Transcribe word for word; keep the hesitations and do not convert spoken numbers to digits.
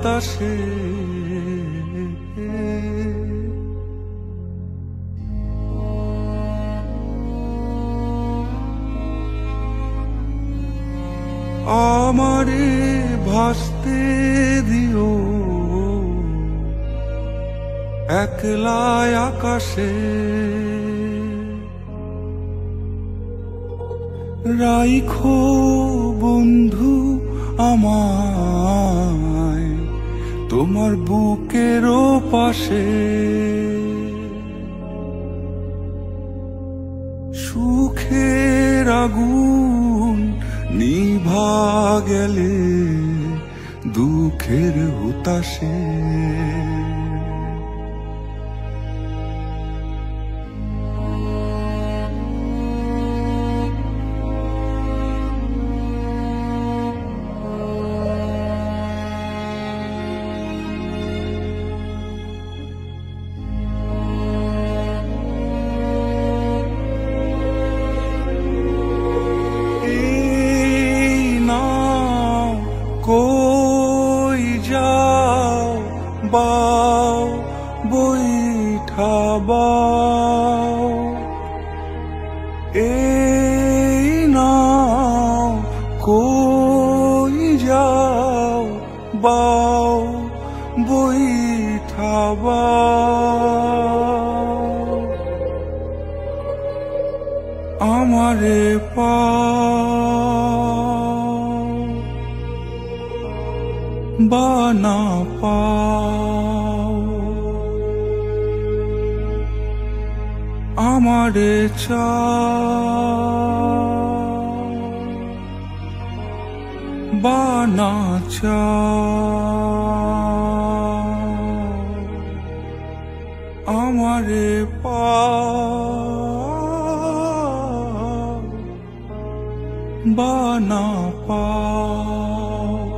বাতাসে আমারে ভাসতে দিও একলাই আকাশে, রাইখো বন্ধু আমায় তোমার বুকের পাশে। সুখের আগুন নিভা গেলে দুঃখের হুতাশে, কই যাও বাও বৈঠা বাও, এই নাও কই যাও বাও বৈঠা বাও, আমারে পাও বা না পাও, আমারে চাও বা না চাও, আমারে পাও বা না পাও।